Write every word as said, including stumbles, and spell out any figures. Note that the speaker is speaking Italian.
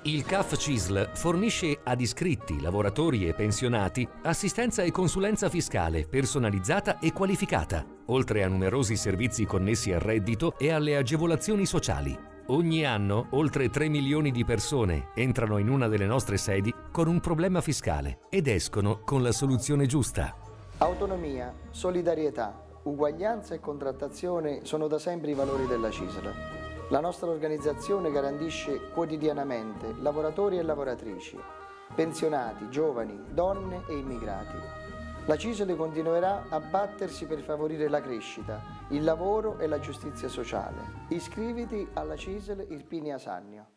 Il C A F C I S L fornisce ad iscritti, lavoratori e pensionati assistenza e consulenza fiscale personalizzata e qualificata, oltre a numerosi servizi connessi al reddito e alle agevolazioni sociali. Ogni anno oltre tre milioni di persone entrano in una delle nostre sedi con un problema fiscale ed escono con la soluzione giusta. Autonomia, solidarietà, uguaglianza e contrattazione sono da sempre i valori della C I S L. La nostra organizzazione garantisce quotidianamente lavoratori e lavoratrici, pensionati, giovani, donne e immigrati. La C I S L continuerà a battersi per favorire la crescita, il lavoro e la giustizia sociale. Iscriviti alla C I S L Irpinia Sannio.